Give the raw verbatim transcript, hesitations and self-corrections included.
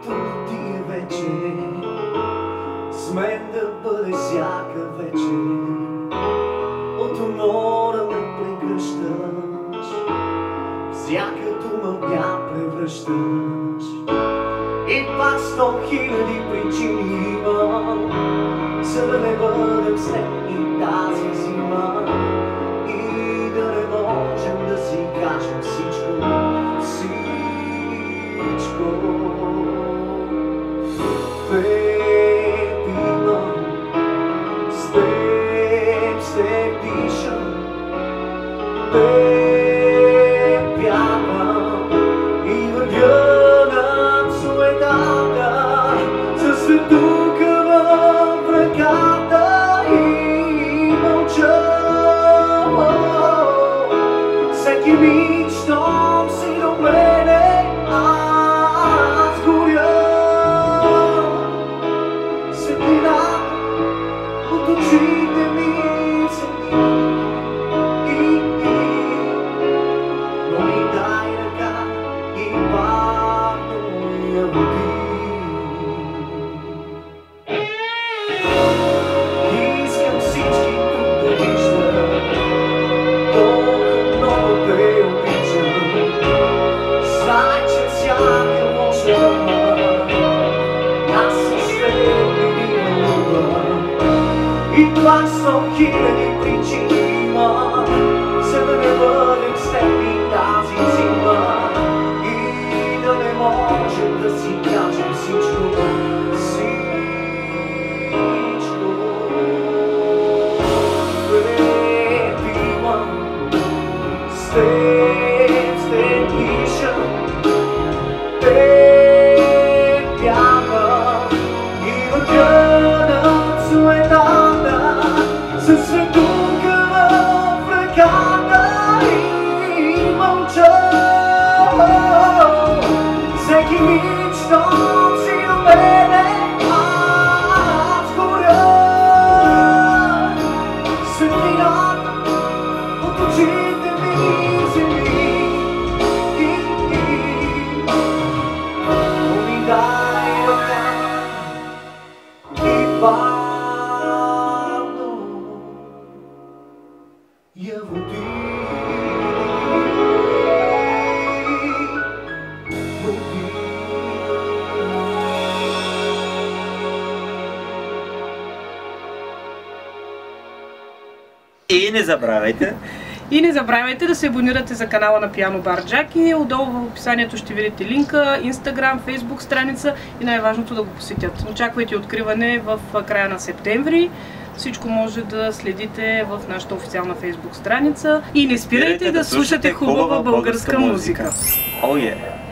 трудно ти е вече с мен да бъде всяка вечер. От умора ме прегръщаш, всяка дума тя превръщаш. И пак сто хиляди причини имам, за да не бъдем с теб и тази зима. И да не можем да си кажем всичко, всичко. Теб имам, с теб, с теб дишам, теб вярвам и вървя над суетата със светулка в ръката и мълча. Всеки миг, щом си до мене, аз горя. Светлина от очите ми цени, но ми дай ръка и бавно я води. Искам всички тук да виждат, толкова много те обичам. Знай, че всяка лоша дума аз с теб не ми вълнува. И това сто хиляди причини има, за да не бъдем с теб и тази зима. И да не можем да си кажем всичко, всичко. Теб имам, с теб, с теб дишам, теб вярвам и вървя над суетата със светулка в ръката и мълча. Всеки миг, щом си до мене, аз горя. Светлината от очите ми земи, но ми дай ръка и бавно я води. И не забравяйте И не забравяйте да се абонирате за канала на Пиано Бар Джаки. Отдолу в описанието ще видите линка, Instagram, Facebook страница и най-важното да го посетят. Очаквайте откриване в края на септември. Всичко може да следите в нашата официална Facebook страница. И не спирайте да слушате хубава българска музика. Oh yeah.